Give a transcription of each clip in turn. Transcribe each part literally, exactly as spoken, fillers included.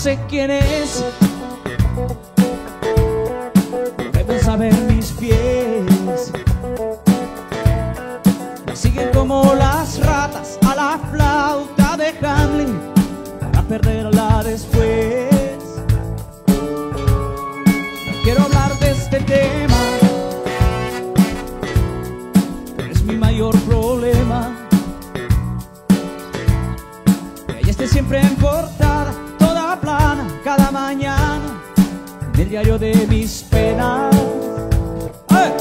sé quién es. Deben saber mis pies. Me siguen como las ratas a la flauta de Hamlin para perderla después. No quiero hablar de este tema, pero es mi mayor problema. Ella esté siempre en portada, toda plana, cada mañana, en el diario de mis penas. ¡Ay!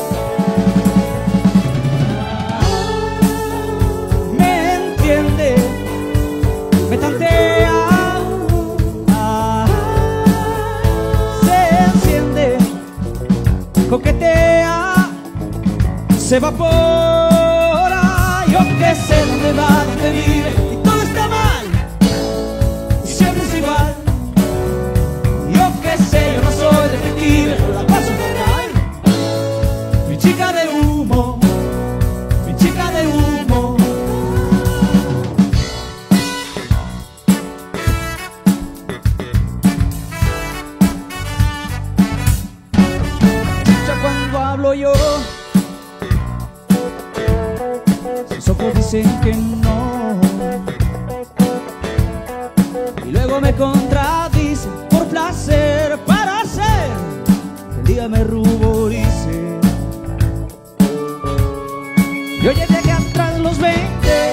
Me entiende, me tantea, ah, se enciende, coquetea, se evapora. Yo que sé dónde va, dónde vive, y todo está mal, y siempre es igual. Yo que sé, yo no soy detective, pero la paso fatal. Mi chica de humo, mi chica de humo. Escucha cuando hablo yo, sus ojos dicen que no, y luego me contradicen por placer, para hacer que el día me ruborice. Yo ya llegué atrás los veinte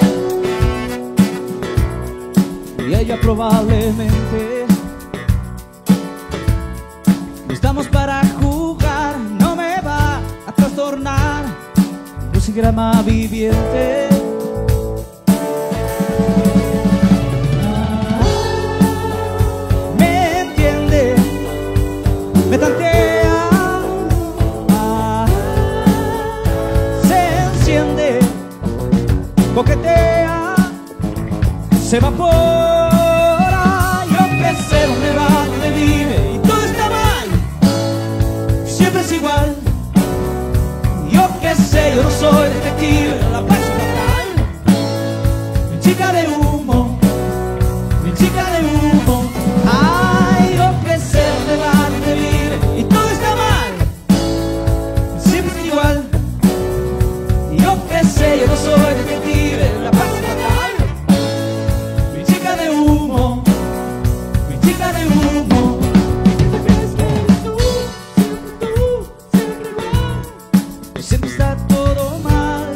y ella probablemente. No estamos para jugar, no me va a trastornar un crucigrama viviente. Me tantea, ah, se enciende, coquetea, se evapora. Yo que sé dónde va, dónde vive, y todo está mal, siempre es igual. Yo que sé, yo no soy detective, la paso fatal. Mi chica de humo, mi chica de humo. Ay, yo que sé dónde va, dónde vive, y todo está mal, siempre es igual. Yo que sé, yo no soy detective, la paso fatal. Mi chica de humo, mi chica de humo. ¿Qué crees que eres tú? Siempre tú, siempre igual. Siempre está todo mal.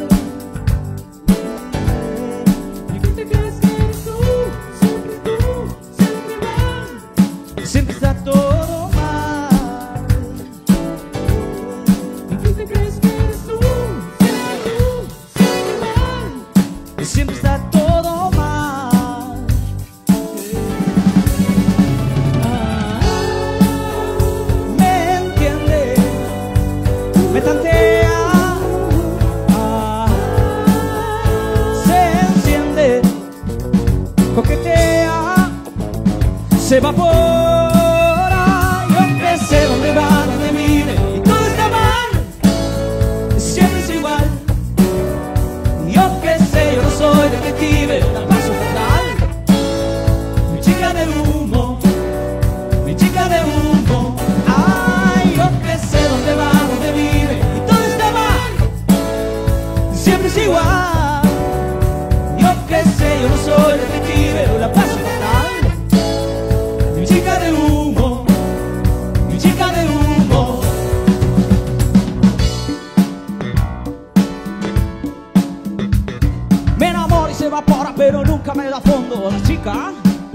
¿Y qué te crees que eres tú? Siempre tú, siempre igual. Siempre está todo mal. ¿Y qué te crees que eres tú? Siempre tú, siempre igual. Siempre está todo mal. Ah, me entiende, me tantea, ah, se enciende, coquetea, se evapora. Yo que sé dónde va, dónde vive, y todo está mal, siempre es igual. Yo que sé, yo no soy detective, la paso fatal. Mi chica de humo, mi chica de humo. Ay, yo que sé dónde va, dónde vive, y todo está mal, siempre es igual. Yo que sé, yo no soy detective, la paso fatal. Mi chica de humo, mi chica de humo. Me enamora y se evapora, pero nunca me da fondo. La chica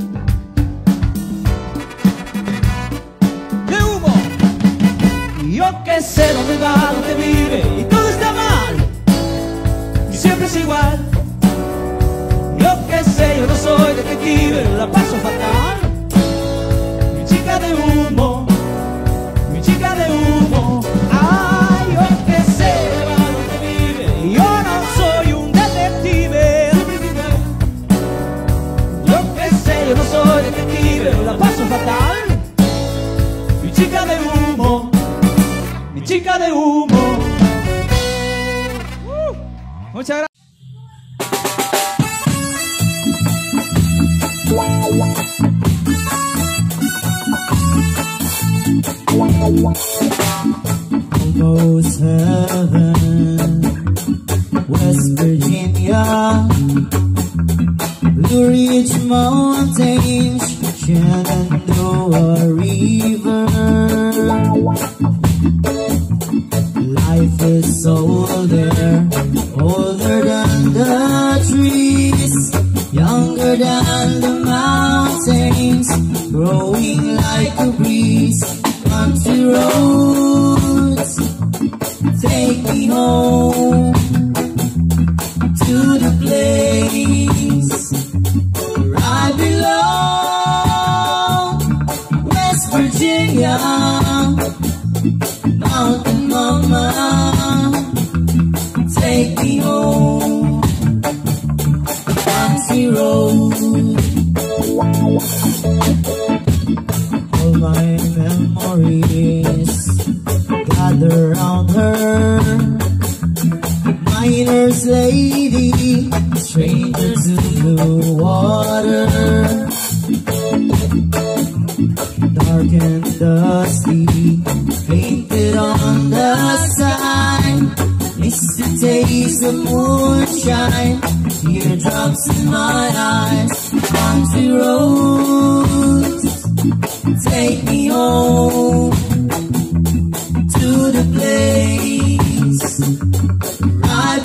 de humo. Yo que sé dónde va, dónde vive, y todo está mal, y siempre es igual. Yo que sé, yo no soy detective, la paso fatal. Mi chica de humo, mi chica de humo. Ay, yo que sé dónde va, dónde vive, y yo no soy un detective. Yo que sé, yo no soy detective, la paso fatal. Mi chica de humo, mi chica de humo. Uh, muchas gracias. Almost heaven, West Virginia, Blue Ridge Mountains, Shenandoah River. Life is so there, older than the trees, younger than the mountains, growing like a breeze. Country roads, take me home to the place where I belong. West Virginia, Mountain Mama, take me home. Country road, all my memories gather round her. Miner's lady, stranger to the water, dark and dusty, painted on the sign. It's the taste of moonshine, teardrops in my eyes. Country roads, take me home to the place where I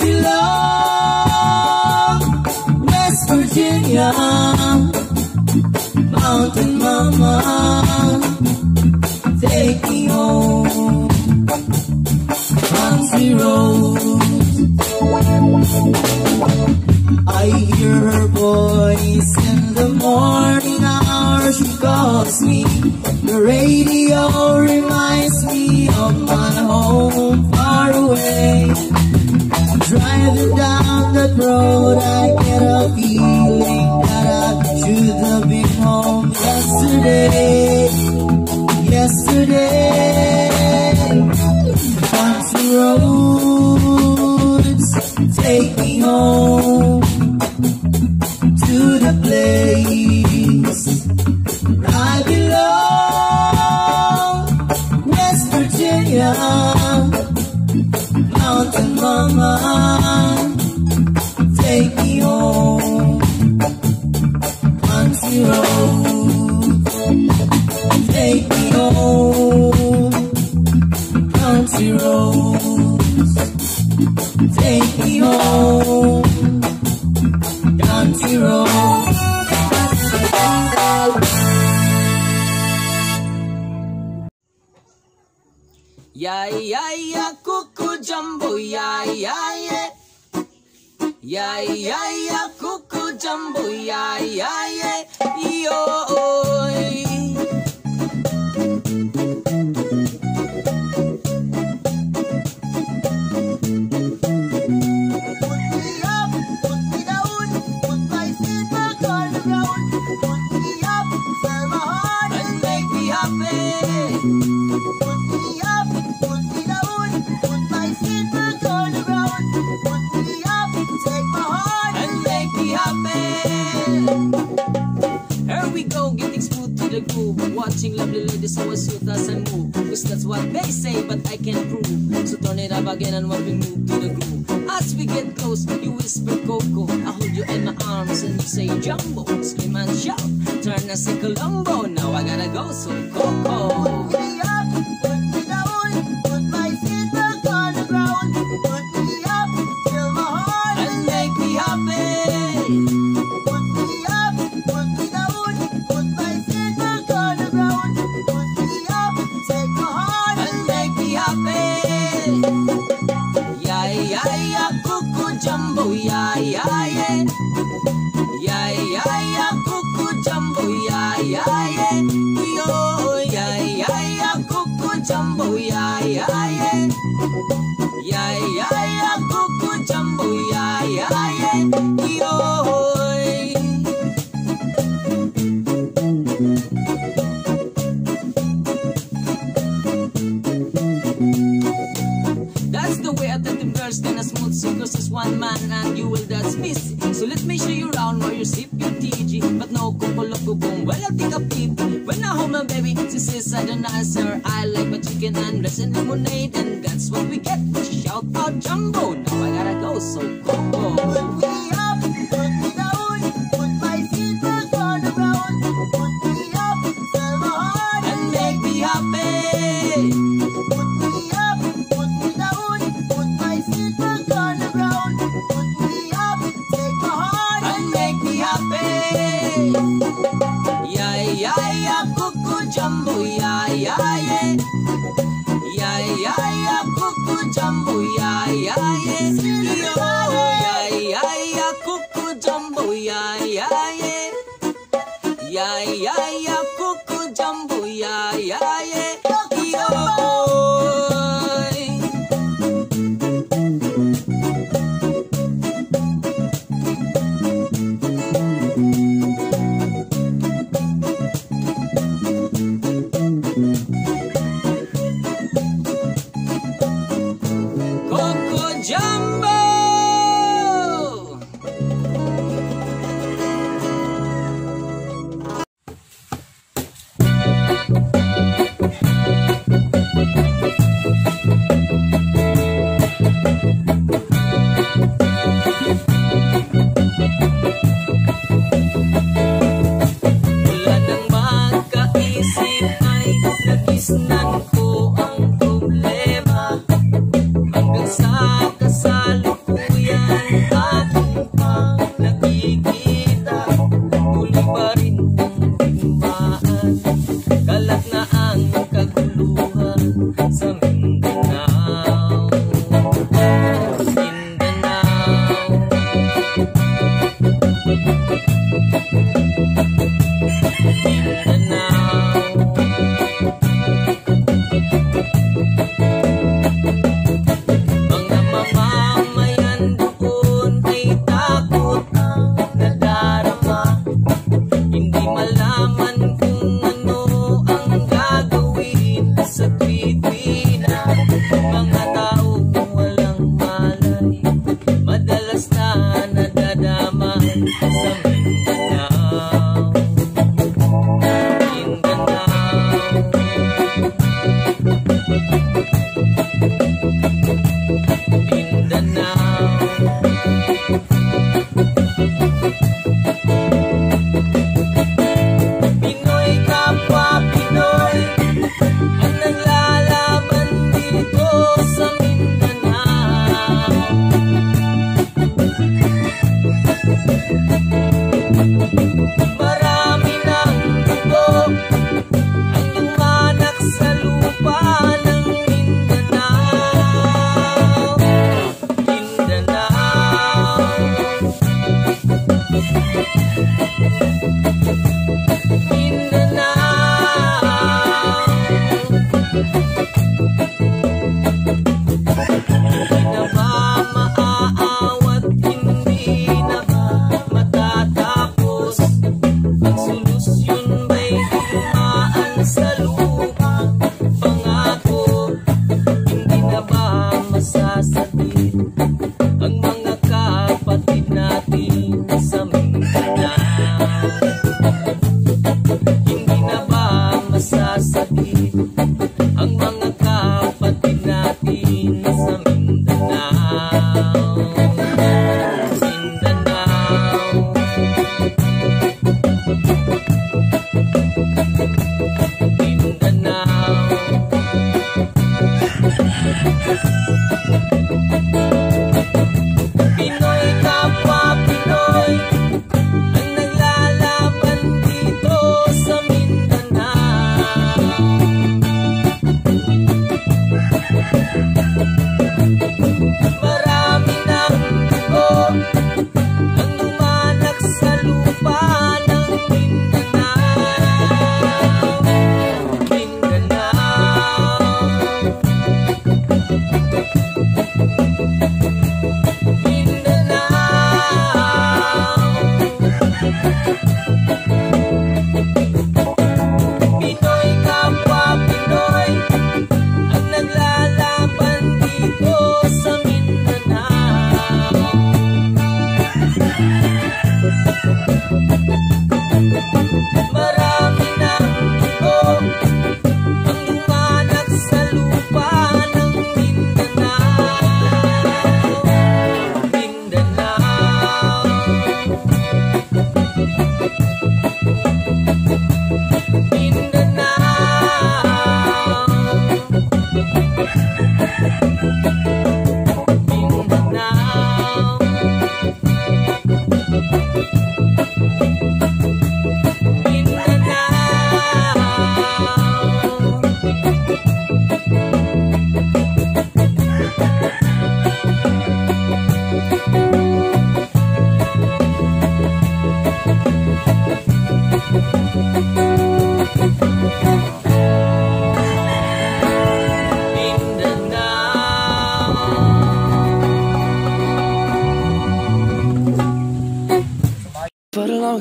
belong. West Virginia, Mountain Mama, take me home. Country roads, I hear her voice in the morning hour. She calls me. The radio reminds me of my home far away. Driving down that road, I get a feeling that I should have been home yesterday. Yesterday. Country roads, take me home to the place where I belong. West Virginia, Mountain Mama, take me home. Country road, take me home. Country roads, take me home. Country roads. Yeah, yeah, yeah, cuckoo jumbo, yeah, yeah, yeah. Yeah, yeah, yeah, cuckoo jumbo, yeah, yeah, yeah. Yo. Watching lovely ladies who suit us and move, cause that's what they say, but I can't prove. So turn it up again and when we move to the groove. As we get close, you whisper Coco, I hold you in my arms and you say Jumbo. Scream and shout, turn and say Colombo. Now I gotta go, so Coco. Put me up, put me down, put my feet back on the ground. Put me up, fill my heart and make me happy. Jumbo, yeah, yeah, yeah. Yeah, yeah, yeah, cuckoo jumbo, yeah, yeah, yeah. Yo, yeah, yeah, yeah, cuckoo jumbo, yeah, yeah, yeah. Yeah, yeah, yeah, cuckoo jumbo, yeah, yeah, yeah. Yo. That's That's the way I tell them girls gonna smooth see, cause it's one man and you will that's missing. So let me show you around where you sip your T G, but no kuko loko boom. Well, I think a peep when I hold my baby. She says I don't answer. I like my chicken and rice and lemonade, and that's what we get. Shout out Jumbo. Now I gotta go, so Coco. Put me up, put me down, put my feet back on the ground. Put me up, sell my heart and make me happy. Put me up, put me down, put my feet back on the ground. Put me up, take my heart and make me happy. Yeah, yeah, yeah, Cuckoo Jumbo, yeah, yeah, yeah. Yeah, yeah, yeah, Cuckoo Jumbo, yeah, yeah, yeah. Yo, yeah, yeah, yeah, Cuckoo Jumbo, yeah, yeah, yeah. Yeah, yeah, yeah, Cuckoo Jumbo, yeah, yeah, yeah. Yo. Coco Jumbo. Wala nang magkaisip ay nagisnan ko ang problema hanggang sa kasal.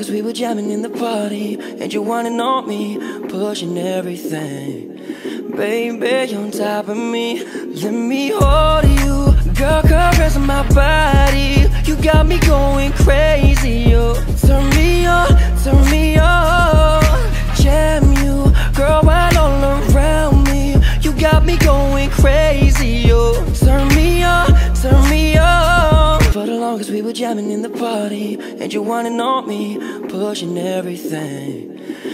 as we were jamming in the party, and you wanna know me, pushing everything. Baby, on top of me, let me hold you. Girl, caressing my body, you got me going crazy. You turn me on, turn me on. Jam you, girl, wine all around me. You got me going crazy. You turn me on, turn me on. For the longest we were jamming in the party, and you wanna know me, pushing everything.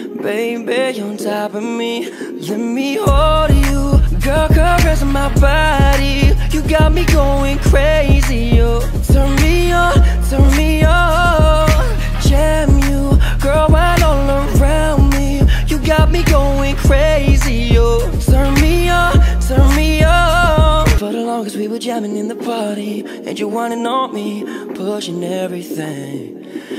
Baby, on top of me, let me hold you. Girl, caressing my body, you got me going crazy. You turn me on, turn me on. Jam you, girl, wine all around me. You got me going crazy. You turn me on, turn me on. For the longest we were jamming in the party, and you wanna know me, pushing everything.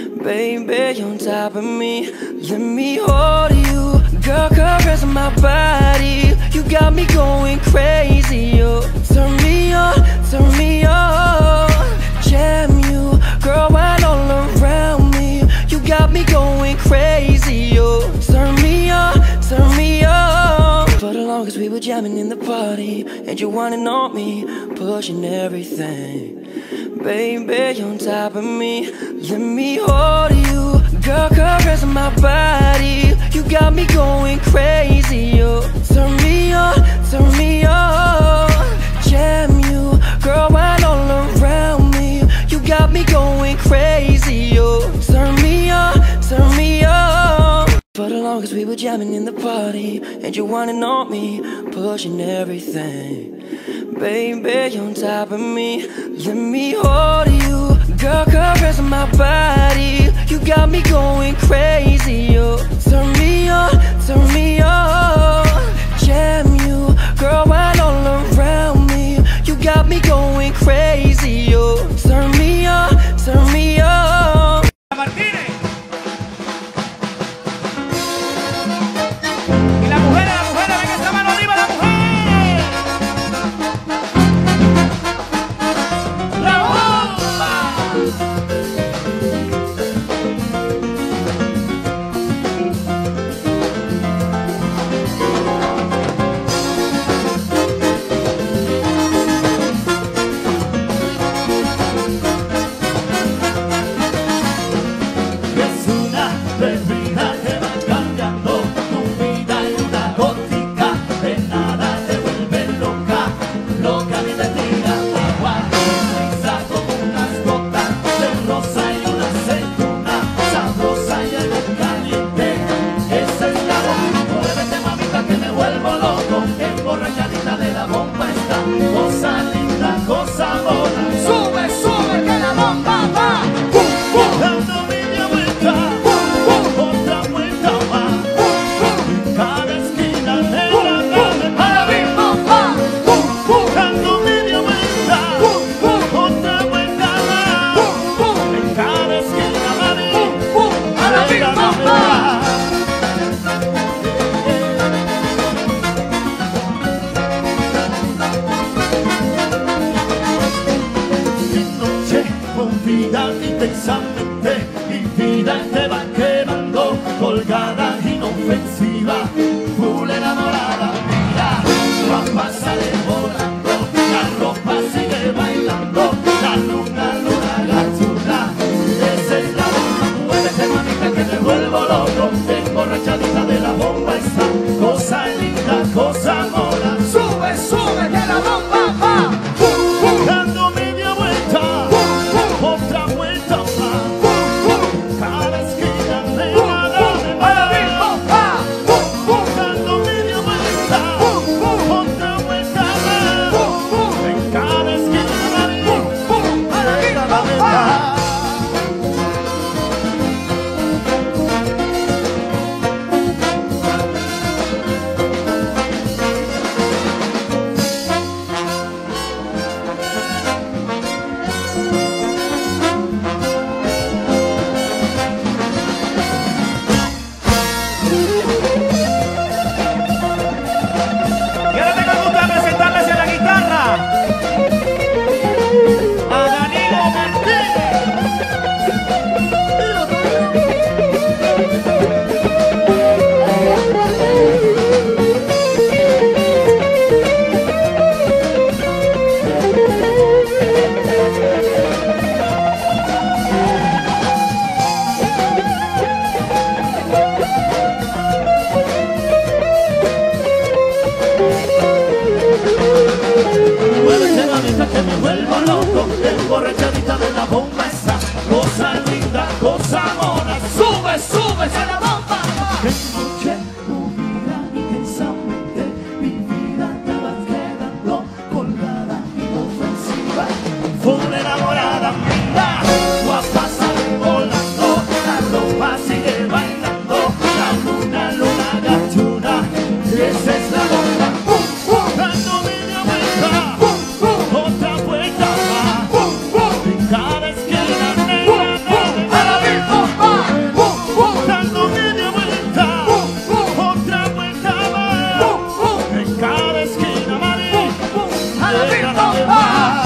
Baby, on top of me, let me hold you. Girl, caressing my body, you got me going crazy. You turn me on, turn me on. Jam you, girl, wine all around me. You got me going crazy. You turn me on, turn me on. For the longest we were jamming in the party, and you wanna know me, pushing everything. Baby, on top of me, let me hold you. Girl, caressing my body, you got me going crazy. You turn me on, turn me on. Jam you, girl, wine all around me. You got me going crazy. You turn me on, turn me on. For the longest we were jamming in the party, and you wanna know me, pushing everything. Baby, on top of me, let me hold you. Girl, caressing my body, you got me going crazy. You turn me on, turn me on. Jam you, girl, wine all around me. You got me going crazy. You turn me on, turn me on. Martínez. Y las mujeres, las mujeres, ven esa mano arriba, las mujeres. La bomba. Es una bebida que va cambiando tu vida y una gótica de nada te vuelve loca, loca ni te tira agua, risa como unas gotas de rosa y una aceituna, sabrosa y algo caliente. Esa es la bomba, muévete mamita que me vuelvo loco, emborrachadita de la bomba está, cosa linda, cosa mona. Sube, sube que la bomba va. Dando media vuelta, otra vuelta más. Cada esquina de la calle para mi bomba. Dando media vuelta, otra vuelta más. En cada esquina de mi para mi bomba. De noche, con vida intensamente, mi vida te va quedando colgada, inofensiva, full enamorada. Mira, la ropa sale volando, la ropa sigue bailando, la luna, luna, la chula. Esa es la bomba, muévete mamita que me vuelvo loco, emborrachadita de la bomba está, cosa linda, cosa mona. Sube, sube que la bomba va. Dando media vuelta, otra vuelta más. Cada esquina vuelvo loco, emborrachadita de la bomba esa, cosa linda, cosa mona, sube, sube a la bomba. Que noche movida intensamente, mi vida te vas quedando colgada, inofensiva, full enamorada mía, guapa sale volando, la ropa sigue bailando, la luna, luna gatuna, esa es la bomba. Dando media vuelta, otra vuelta más, en cada esquina negra, negra, a la misma, dando media vuelta, otra vuelta más, en cada esquina, Mari, a la misma.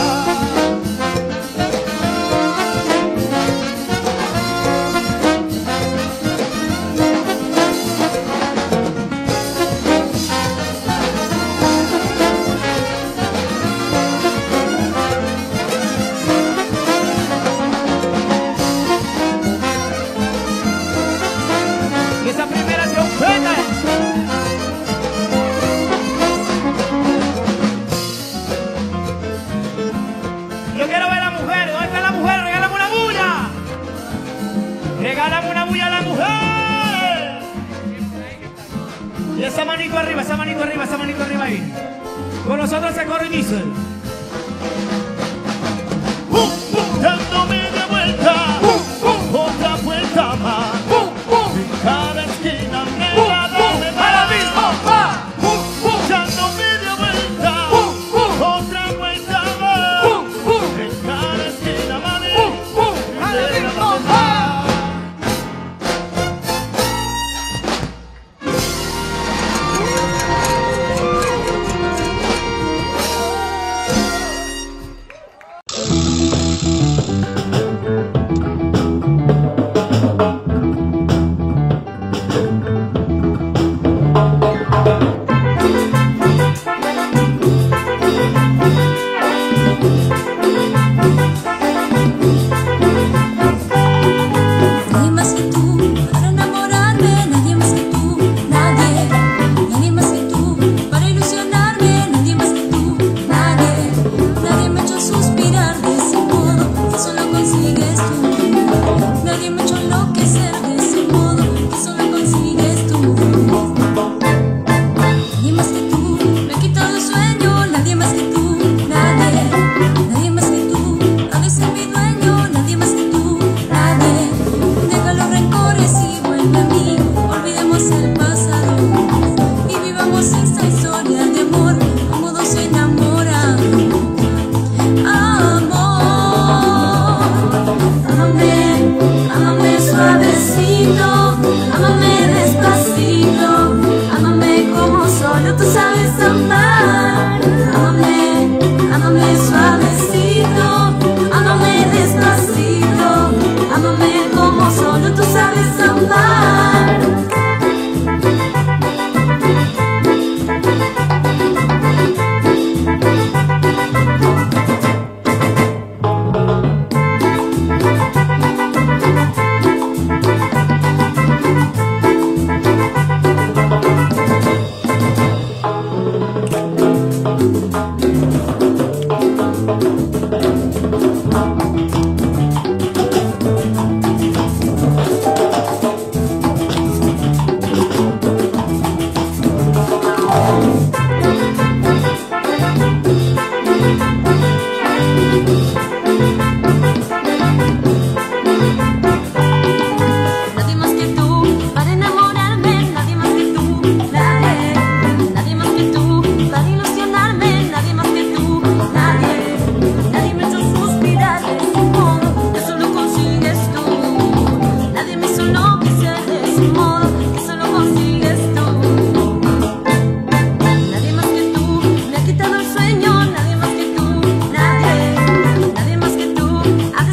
Y esa primera se ofenda. Yo quiero ver a la mujer. ¿Dónde está la mujer? Regálame una bulla. Regálame una bulla a la mujer. Y esa manito arriba, esa manito arriba, esa manito arriba ahí. Con nosotros se corre y dice. Dando media vuelta, otra vuelta más, en cada esquina negra, dame más. A la misma. Dando media vuelta, otra vuelta más, en cada esquina, Mari, a la misma. Nadie más que tú para enamorarme, nadie más que tú, nadie, nadie más que tú para ilusionarme, nadie más que tú, nadie, nadie me ha hecho suspirar de ese modo que solo consigues tú, nadie me ha hecho enloquecer de ese modo que solo consigues tú, nadie más que tú me ha quitado el sueño, nadie más que tú, nadie, nadie más que tú ha de ser mi dueño, nadie más que tú, nadie. Deja los rencores y vuelve a mí. Olvidemos el pasado y vivamos esta historia de amor como dos enamorados. Amor, ámame, ámame suavecito, ámame despacito, ámame como solo tú sabes amar. Ámame, ámame suavecito, ámame despacito, ámame como solo tú sabes amar. Nadie más que tú para enamorarme, nadie más que tú, nadie, nadie más que tú para ilusionarme, nadie más que tú, nadie, nadie me ha hecho suspirar de ese modo que solo consigues tú, nadie me hizo enloquecer de ese modo que solo consigues tú, nadie más que tú me ha quitado el sueño, nadie más que tú, nadie, nadie más que tú ha de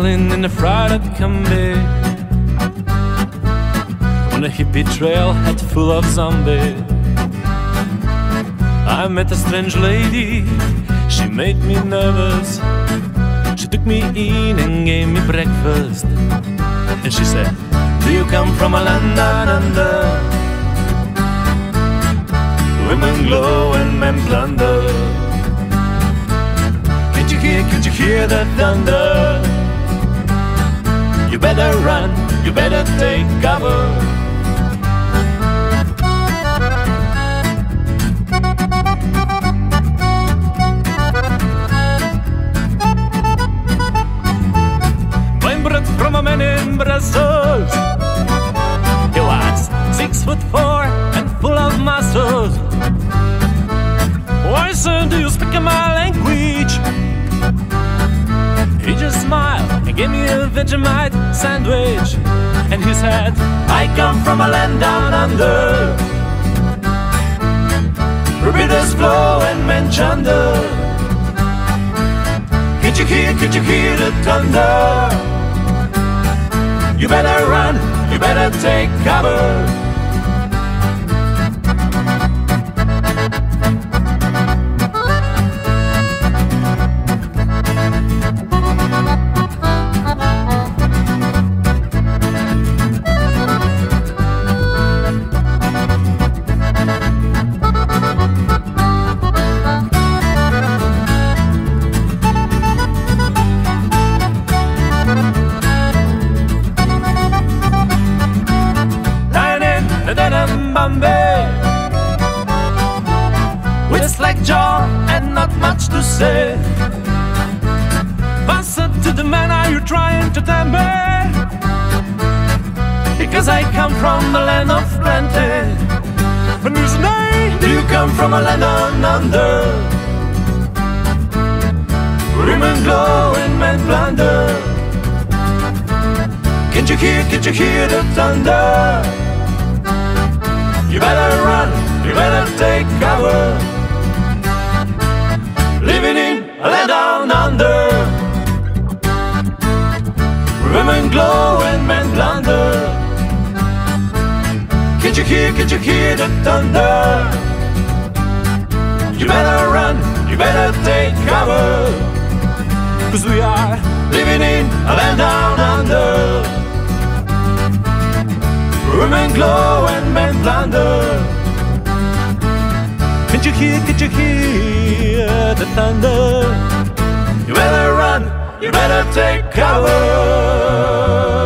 strolling in the Friday Combi on a hippie trailhead full of zombies. I met a strange lady, she made me nervous. She took me in and gave me breakfast. And she said, do you come from a land down under? Women glow and men plunder. Can't you hear, can't you hear the thunder? You better run, you better take cover. Blind bred from a man in Brussels. He was six foot four and full of muscles. Why, sir, do you speak my language? He just smiled and gave me a Vegemite sandwich. And he said, I come from a land down under, rivers flow and men chunder. Can't you hear, can't you hear the thunder? You better run, you better take cover. With a slack jaw and not much to say, I said to the man, are you trying to tempt me? Because I come from the land of plenty. And his name, do you come from a land down under? Women glow and men plunder. Can't you hear, can't you hear the thunder? You better run, you better take cover. Living in a land down under, women glow and men plunder. Can't you hear, can't you hear the thunder? You better run, you better take cover. Cause we are living in a land down under, women glow and men plunder. Can't you hear, can't you hear the thunder? You better run, you better take cover.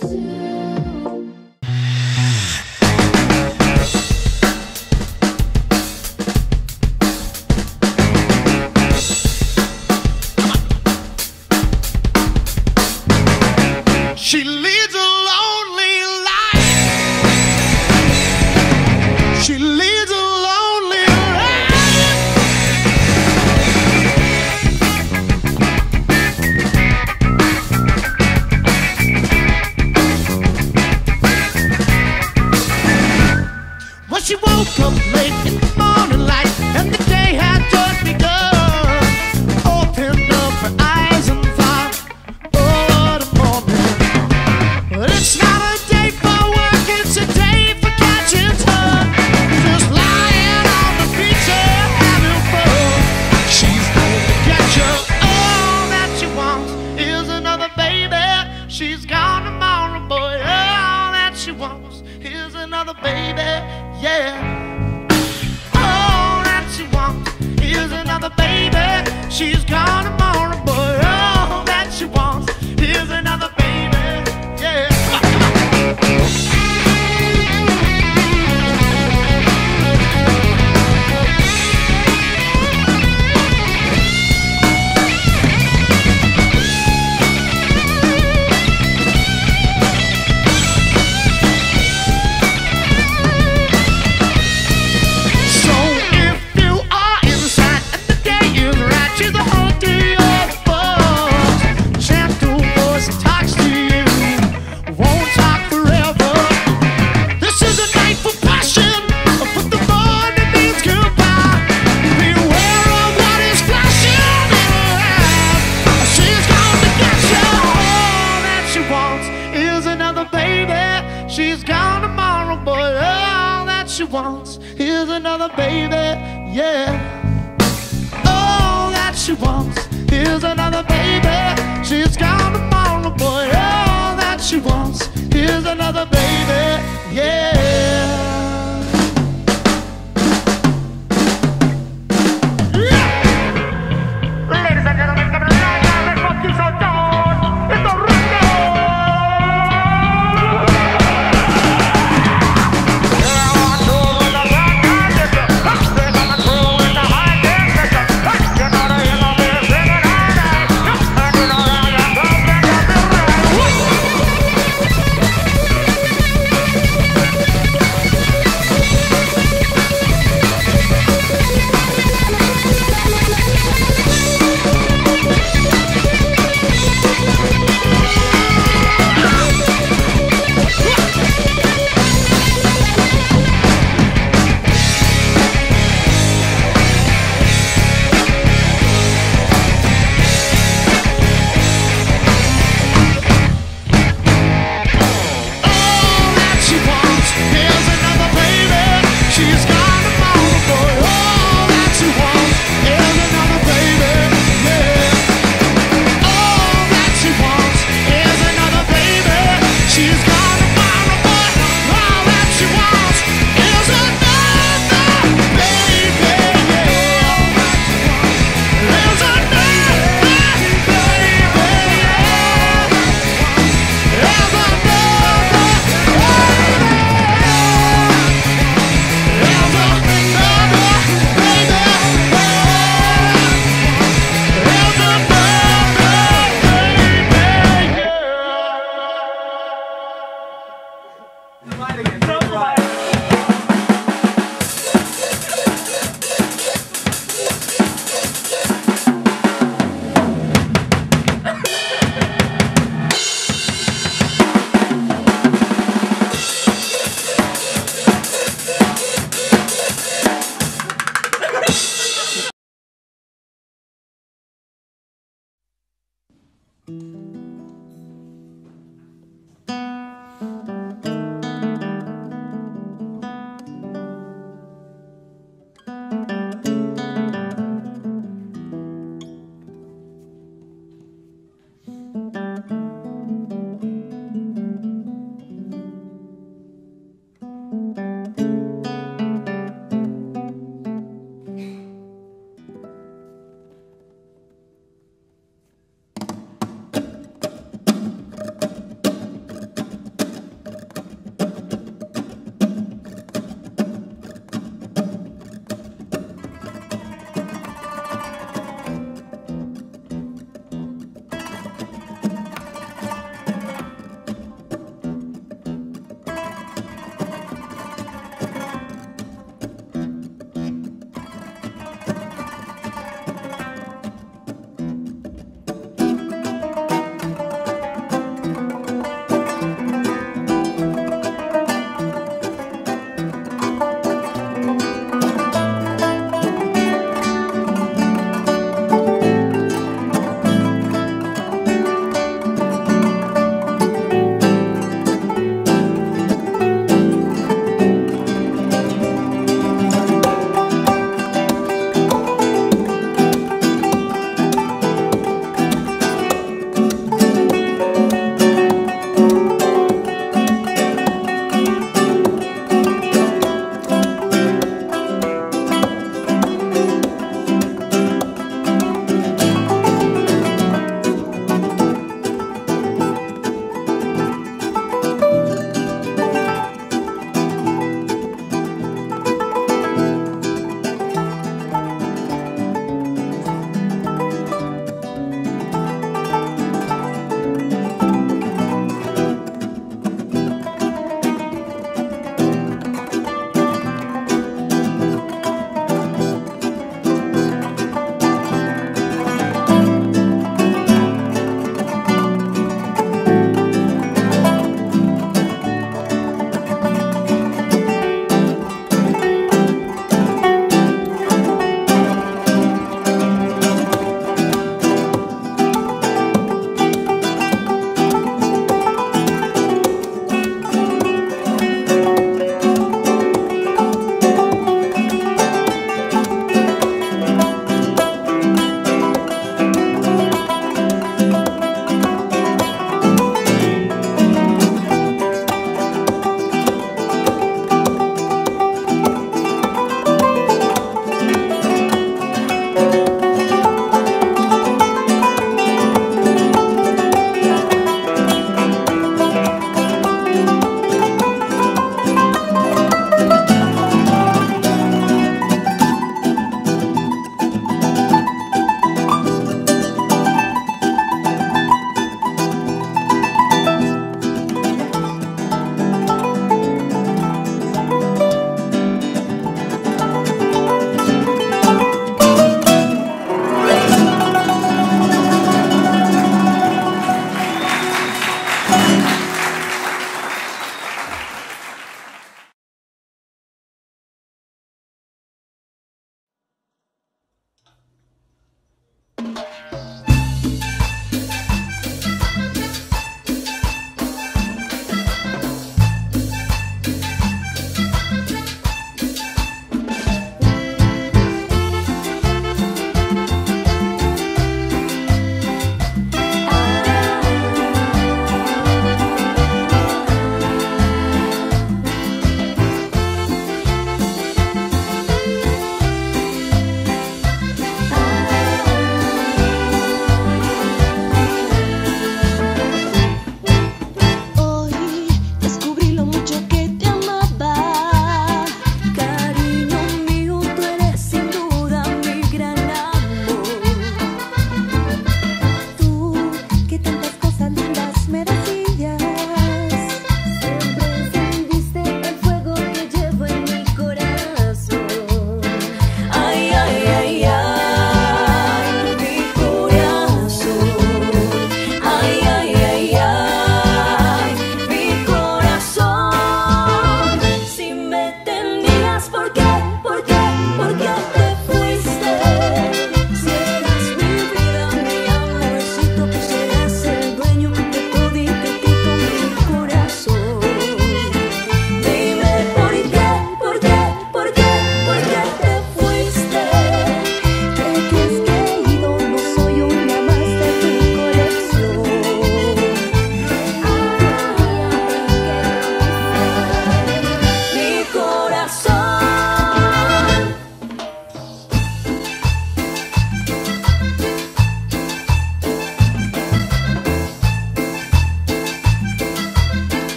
She leads a lonely life. She leads a lonely life. Well, she woke up late in the morning light, and the day had just begun. Opened up her eyes and thought, oh, what a morning. But it's not a day for work, it's a day for catching sun. Just lying on the beach and having fun. She's gonna get you. All that she wants is another baby. She's gone tomorrow, boy. All that she wants is another baby, yeah. All that she wants is another baby. She's gone tomorrow, boy. All that she wants is another baby, yeah. So if you are inside and the day is right, she's the whole day of fun. Gentle voice talks to you, won't talk forever. This is a night for passion, but the morning means goodbye. Beware of what is flashing in her eyes. She's gonna get you. All that she wants is another baby. She's gone tomorrow, boy. All that she wants is another baby, yeah. All that she wants is another baby. She's gone tomorrow, boy. All that she wants is another baby, yeah. Ladies and gentlemen, come on, let's rock this out down. It's the radio.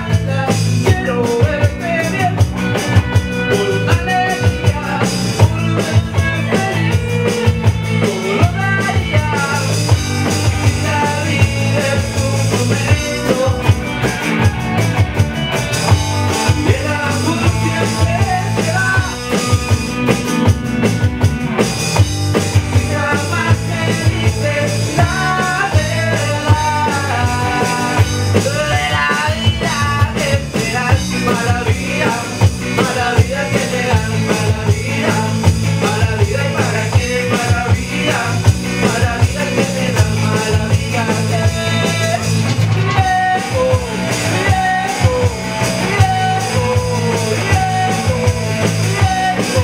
quiero verte bien, por alegría, por verme feliz, todo lo daría, si la vida es un momento, y el amor siempre será, si jamás me dices la verdad, de la vida esperas maravilla, maravilla que te dan maravilla, maravilla y para qué maravilla, maravilla que te dan maravilla, viejo, viejo, viejo, viejo,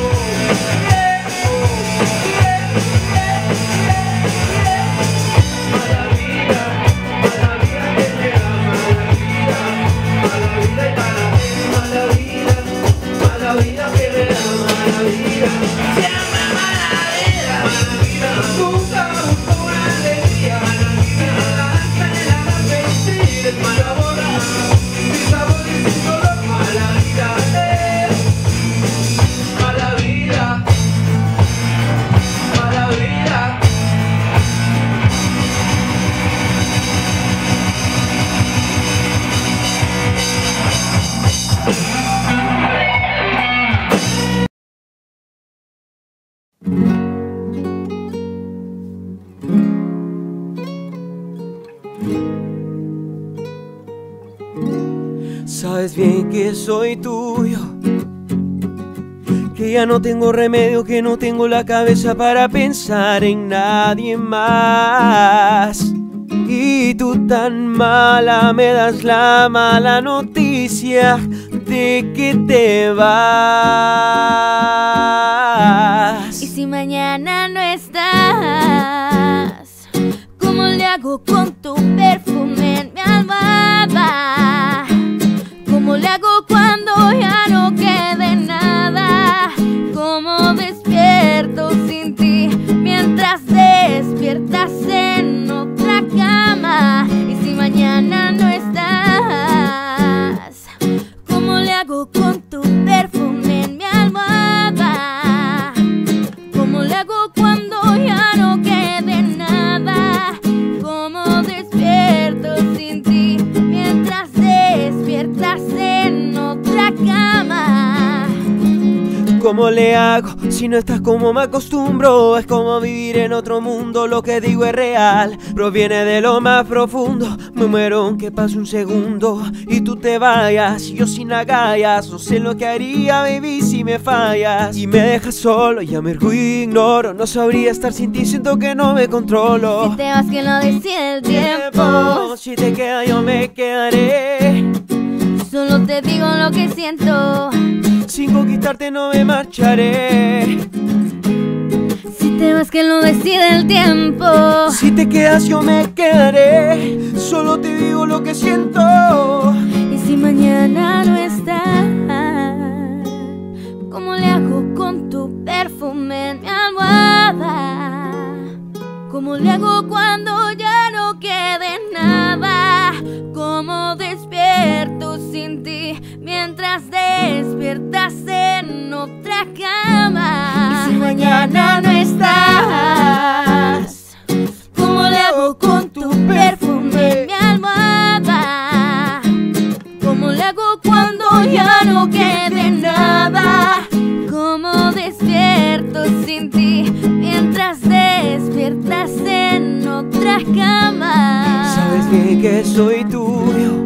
maravilla, maravilla que te dan maravilla, maravilla y para qué maravilla, maravilla que te dan maravilla, siempre maravilla, maravilla, nunca busco una alegría, maravilla, la danza en la felicidad, es maravilla, sin sabor y sin color, maravilla, eh, maravilla, maravilla. Sabes bien que soy tuyo, que ya no tengo remedio, que no tengo la cabeza para pensar en nadie más. Y tú tan mala me das la mala noticia de que te vas. Y si mañana no estás, ¿cómo le hago con tu perfume en mi almohada? ¿Cómo le hago cuando ya no quede nada? ¿Cómo despierto sin ti mientras despiertas en otra cama? Y si mañana no estás, ¿cómo le hago con tu perfume en mi almohada? ¿Cómo le hago cuando ya no quede nada? ¿Cómo despierto sin ti mientras despiertas en otra cama? ¿Cómo le hago si no estás como me acostumbro? Es como vivir en otro mundo, lo que digo es real, proviene de lo más profundo. Me muero aunque pase un segundo y tú te vayas, y yo sin agallas. No sé lo que haría, baby, si me fallas y me dejas solo. Ya me orgullo y ignoro, no sabría estar sin ti, siento que no me controlo. Si te vas que lo decide el tiempo, Si te quedas yo me quedaré, solo te digo lo que siento. sin conquistarte no me marcharé. Si te vas que lo decide el tiempo, Si te quedas yo me quedaré, solo te digo lo que siento. y si mañana no estás, ¿cómo le hago con tu perfume en mi almohada? ¿Cómo le hago cuando ya no quede nada? ¿Cómo despierto sin ti mientras despiertas en otra cama? Y si mañana no estás, ¿cómo le hago con tu perfume en mi almohada? ¿Cómo le hago cuando ya no quede nada? ¿Cómo despierto sin ti mientras despiertas en otra cama? Sabes bien que soy tuyo.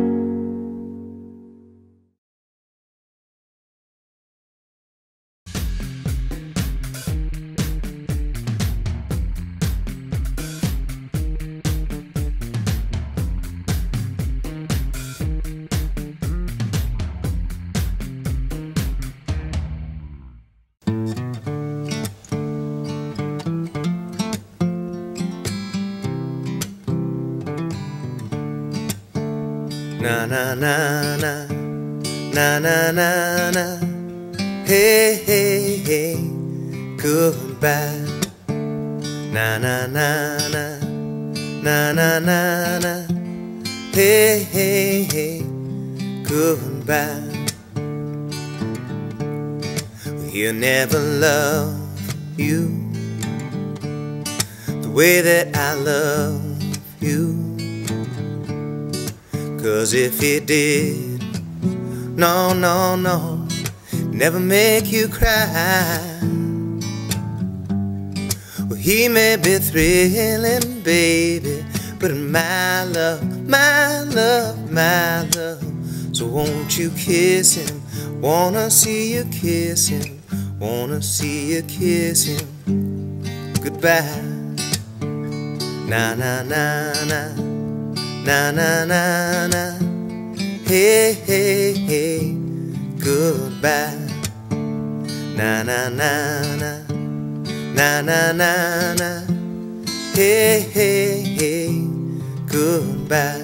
Na na na na na na na na. Hey hey hey, goodbye. Na na na na na na na na. Hey hey hey, goodbye. He'll never love you the way that I love you. 'Cause if he did, no, no, no, never make you cry. Well, he may be thrilling, baby, but my love, my love, my love. So won't you kiss him? Wanna see you kiss him. Wanna see you kiss him goodbye. Na na na na, na na na na. Hey hey hey, goodbye. Na na na na, na na na na. Hey hey hey, goodbye.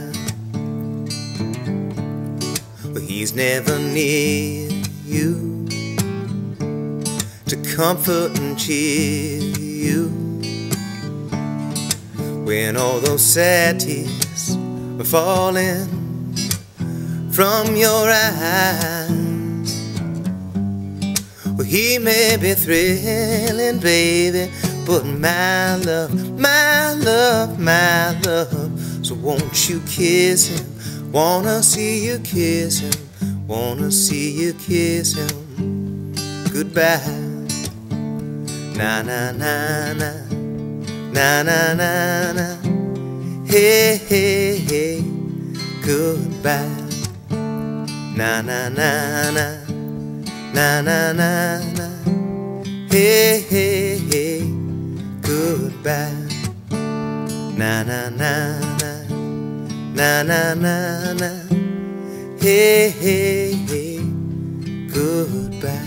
Well, he's never near you to comfort and cheer you when all those sad tears are falling from your eyes. Well, he may be thrilling, baby, but my love, my love, my love. So won't you kiss him? Wanna see you kiss him. Wanna see you kiss him goodbye. Na na na na, na na na na. Hey hey hey, goodbye. Na na na na, na na na na. Hey hey hey, goodbye. Na na na na, na na na na. Hey hey hey, goodbye.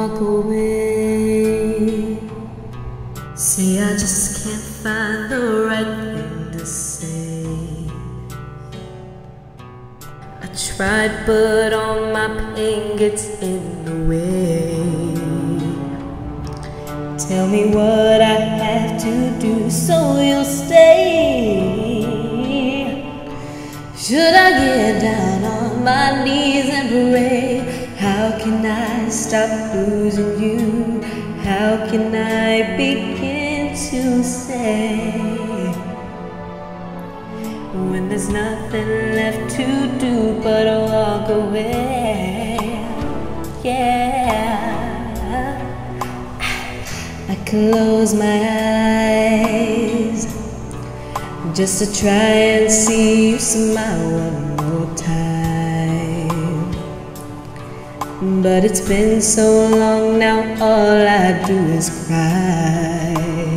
walk away. See, I just can't find the right thing to say. I tried, but all my pain gets in the way. Tell me what I have to do so you'll stay. Should I get down on my knees and pray? How can I stop losing you? How can I begin to say when there's nothing left to do but walk away? Yeah, I close my eyes just to try and see you smile one more time. But it's been so long now, all I do is cry.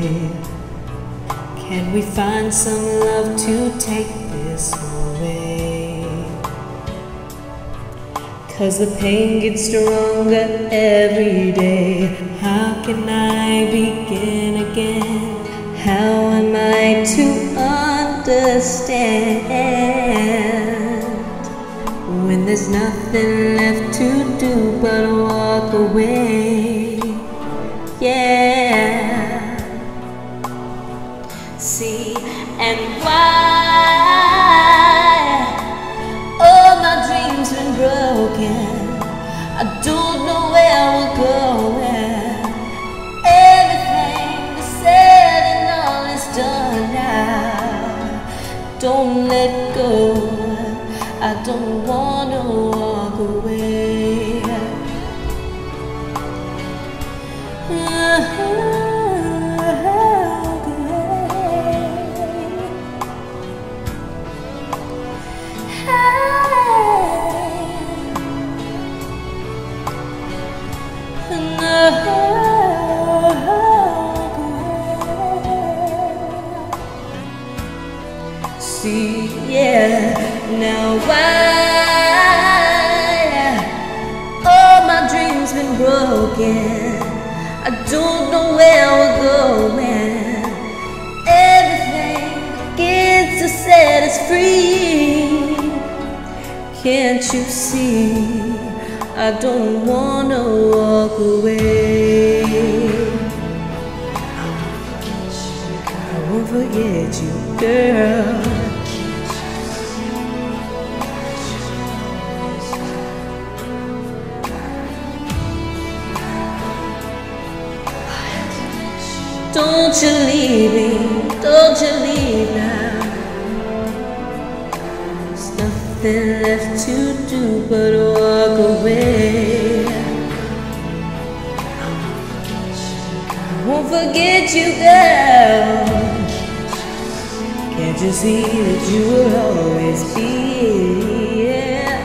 Can we find some love to take this away? 'Cause the pain gets stronger every day. How can I begin again? How am I to understand when there's nothing left to do but walk away? Yeah. See, and why all my dreams been broken? I don't know where we're going. Everything is said and all is done now. Don't let go. I don't wanna walk away. See, yeah, now why all my dreams been broken? I don't know where we're going. Everything gets to set us free. Can't you see? I don't wanna walk away. I won't forget you, girl. Don't you leave me, don't you leave now. There's nothing left to do but walk away. I won't forget you, girl. Can't you see that you will always be? Yeah.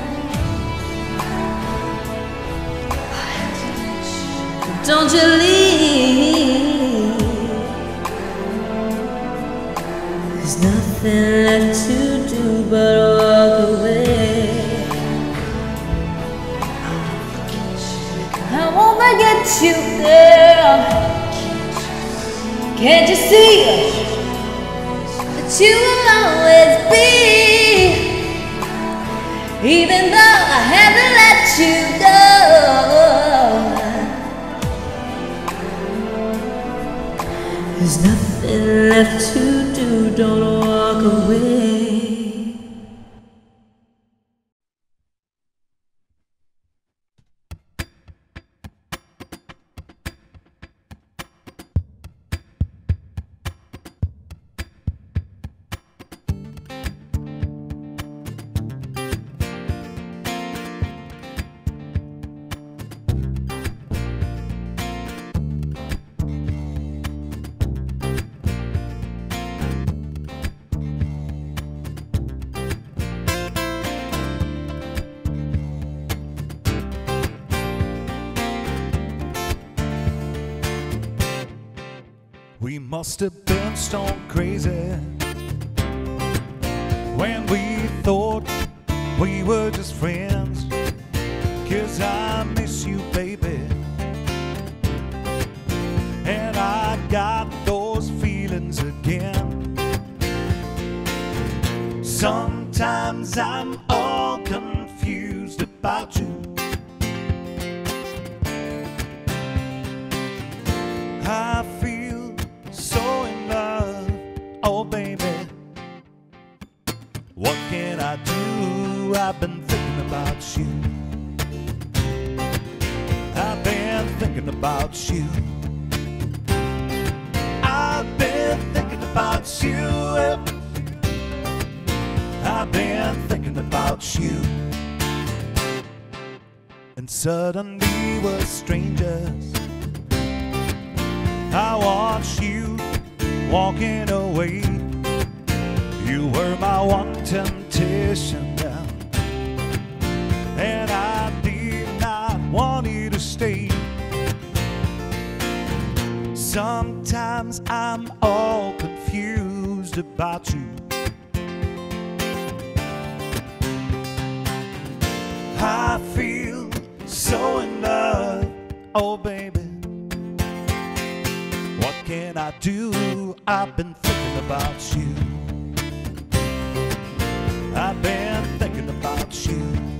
Don't you leave. There's nothing left to do but walk away. I won't forget you, girl. Can't you see that you will always be? Even though I have to let you go. There's nothing left to do, don't walk away. We must have been stone crazy when we thought we were just friends. 'Cause I miss you, baby, Sometimes I'm all confused about you. I feel so in love, oh baby. What can I do? I've been thinking about you. I've been thinking about you. I've been thinking about you. I've been thinking about you. And suddenly we're strangers. I watched you walking away. You were my one temptation now, and I did not want you to stay. Sometimes I'm all confused about you. I feel so in love, oh baby. What can I do? I've been thinking about you. I've been thinking about you.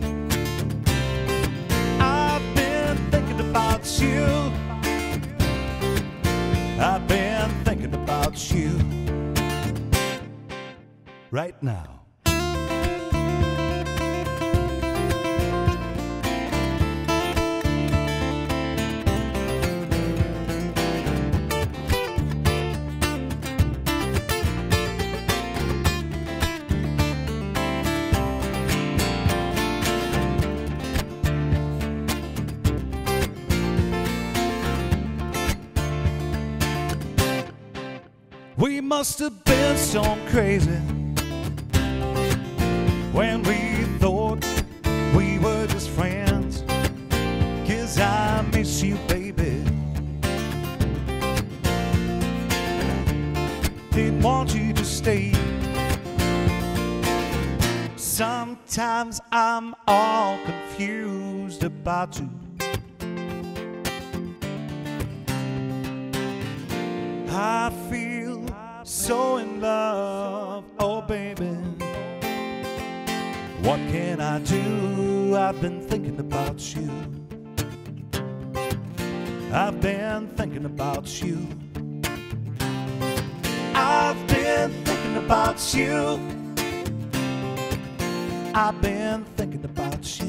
I've been thinking about you. I've been thinking about you right now. We must have been so crazy when we thought we were just friends. 'Cause I miss you, baby. Didn't want you to stay. Sometimes I'm all confused about you. I feel so in love, oh baby. What can I do? I've been thinking about you. I've been thinking about you. I've been thinking about you. I've been thinking about you.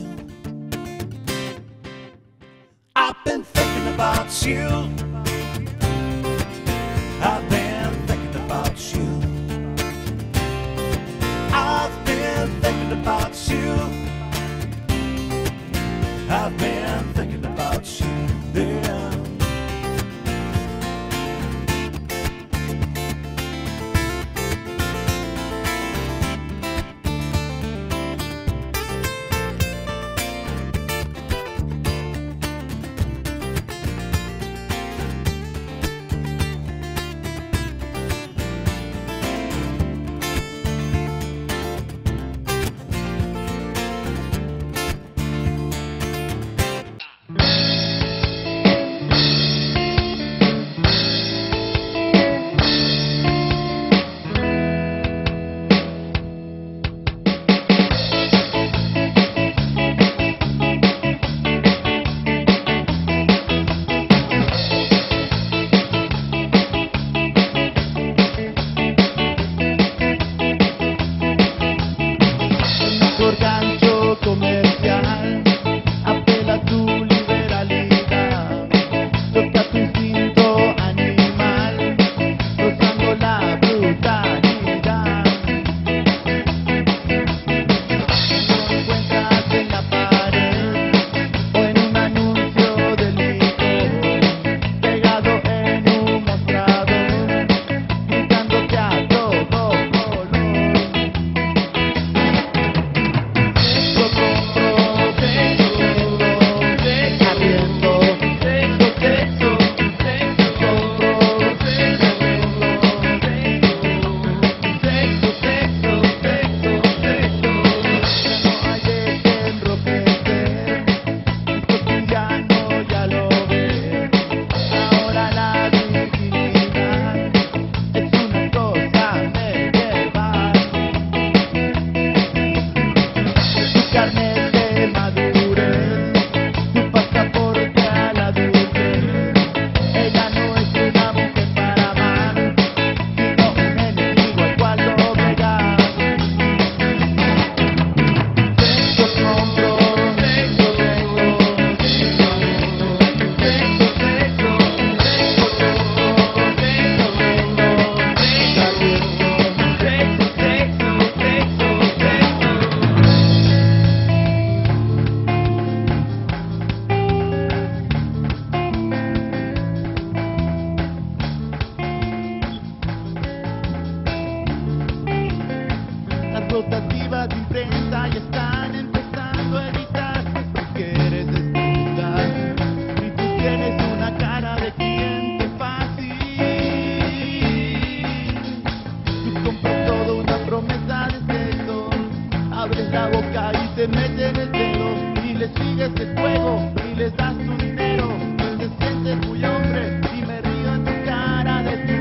I've been thinking about you. I've been thinking about you. I've been thinking about you. I've been thinking about you. Yeah. sigues el juego y les das tu dinero. Te sientes muy hombre y me río en tu cara de tu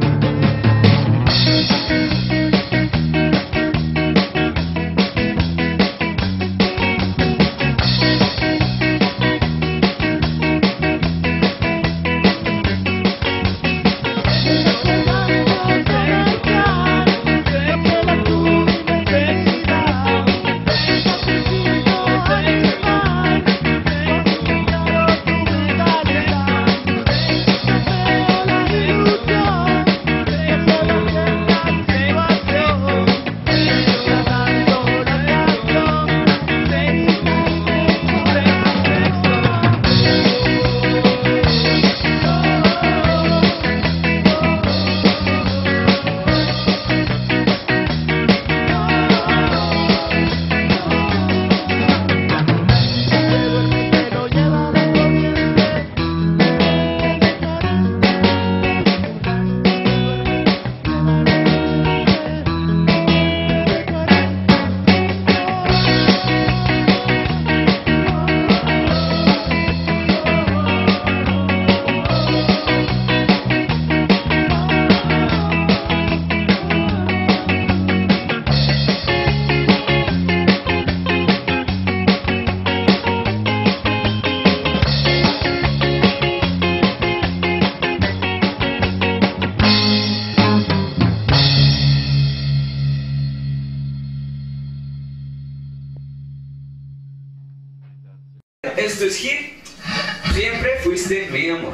Esto es Hit, siempre fuiste mi amor.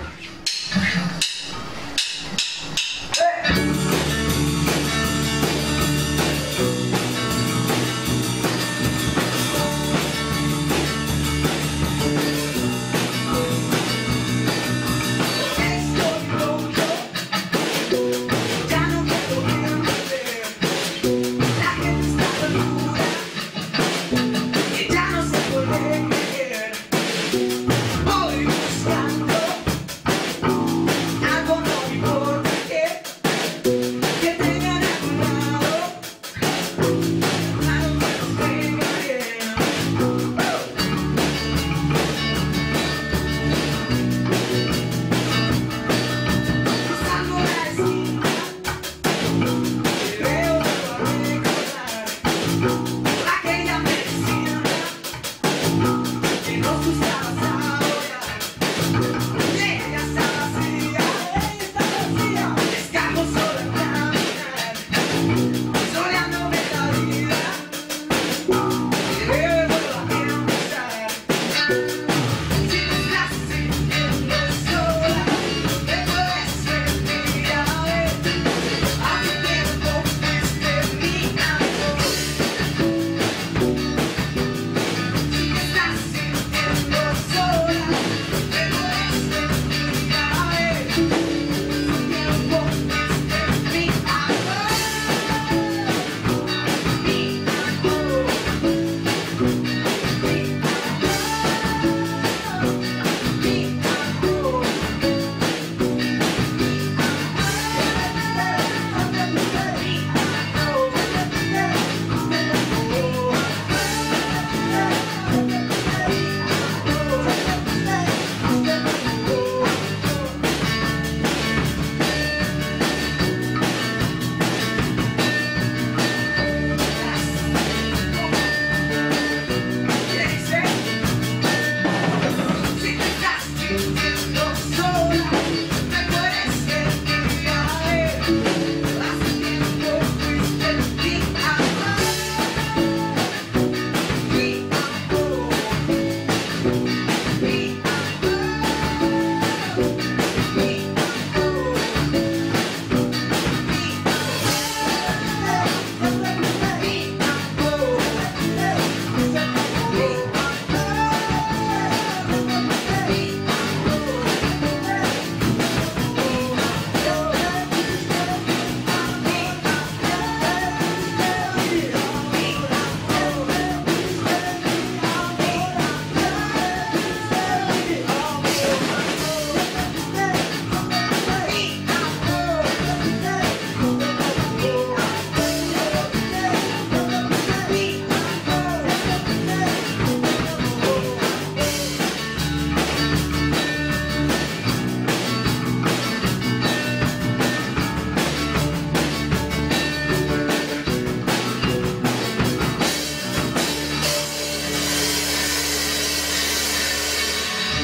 Voy buscando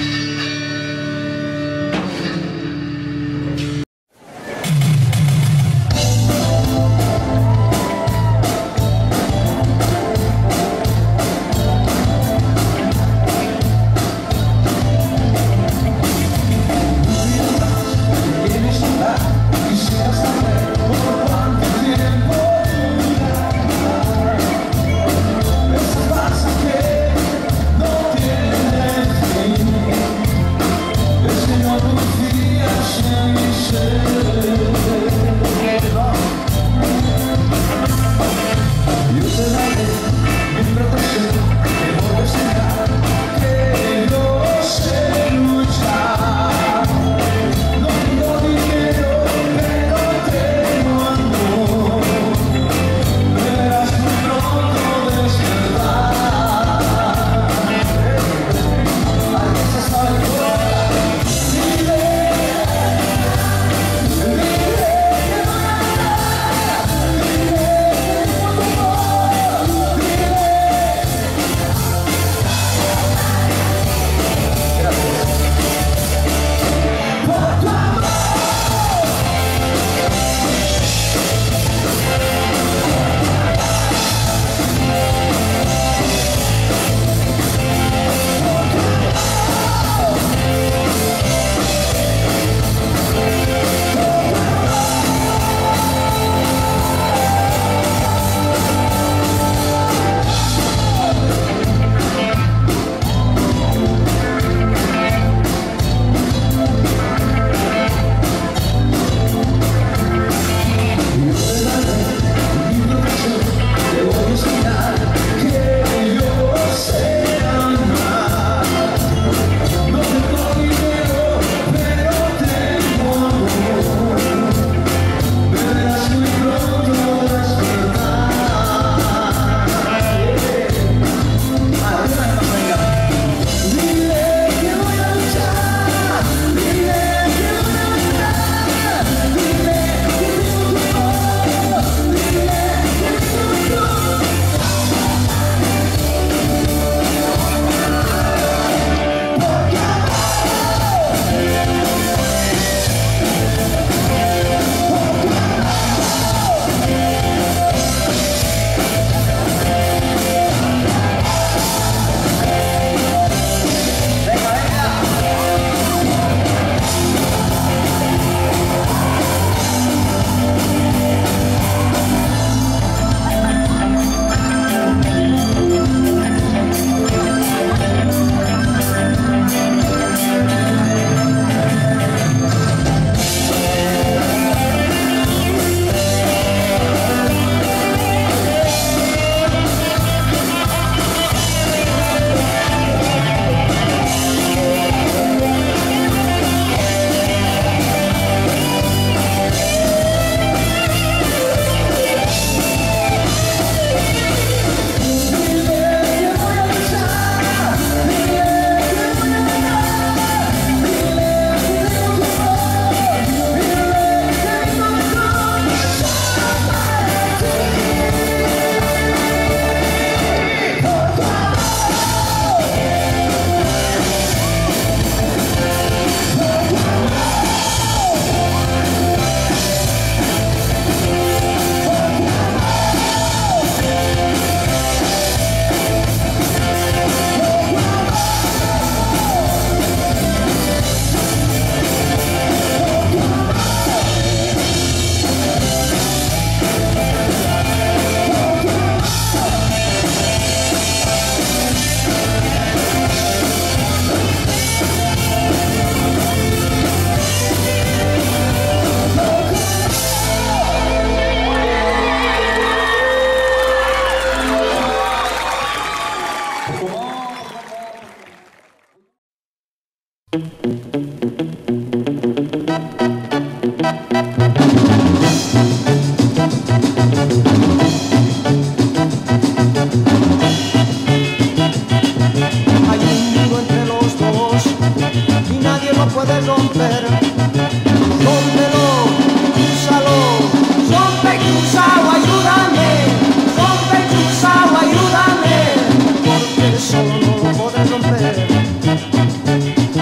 Solo no lo podrás romper.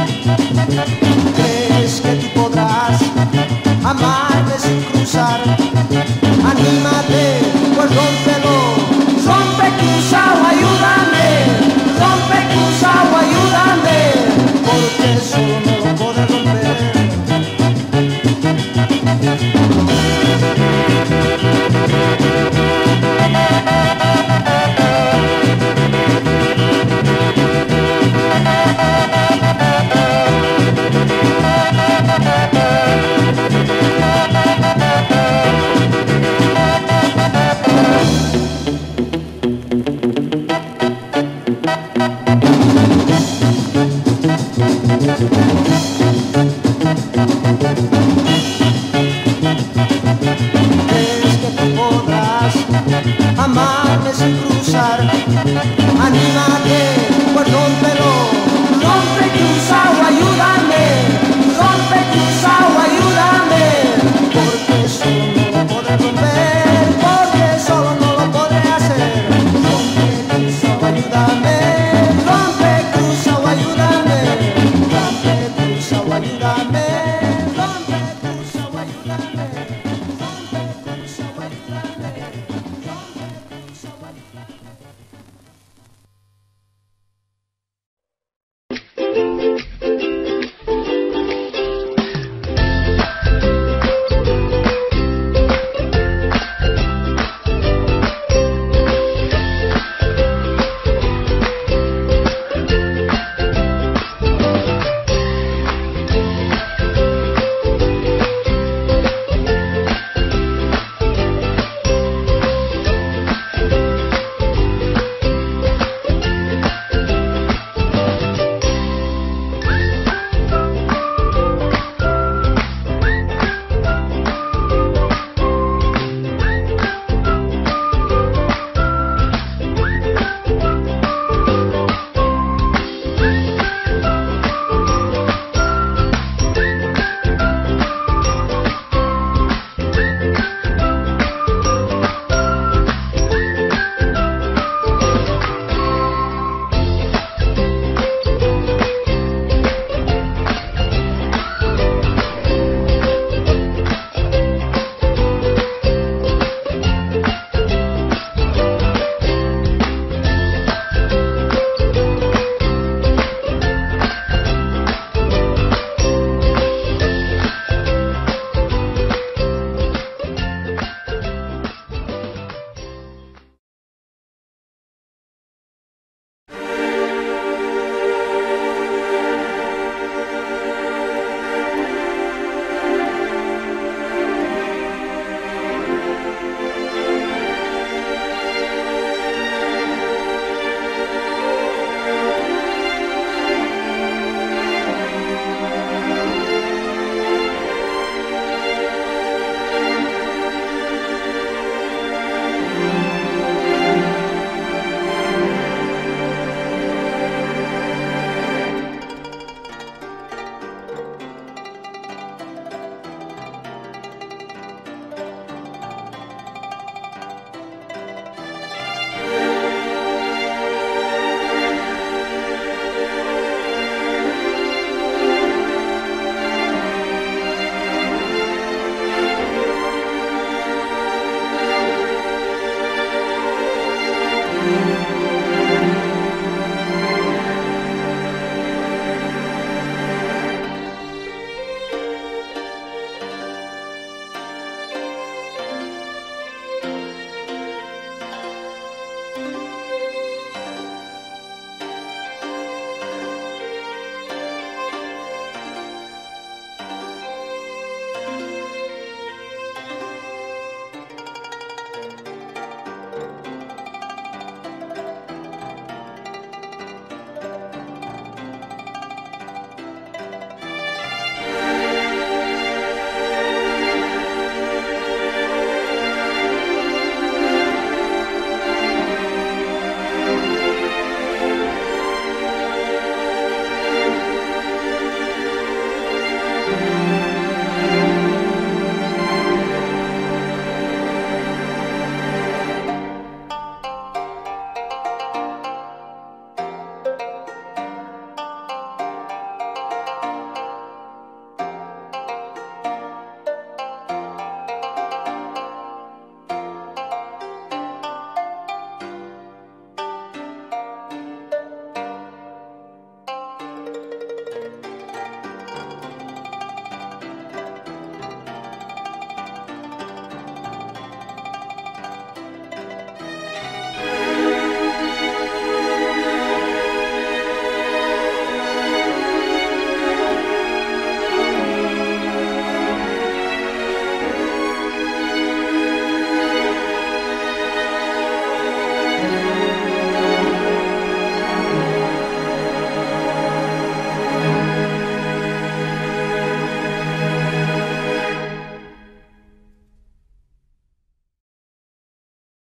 solo no lo podré romper. ¿Crees que tú podrás amarme sin cruzar? Anímate, pues rómpelo, rompe, cruza o ayúdame, rompe, cruza o ayúdame, porque solo no lo podré romper, porque solo no lo podré hacer. Rompe, cruza o ayúdame, rompe, cruza o ayúdame, rompe, cruza o ayúdame, rompe, cruza o ayúdame, rompe, cruza o ayúdame, rompe, cruza o ayúdame.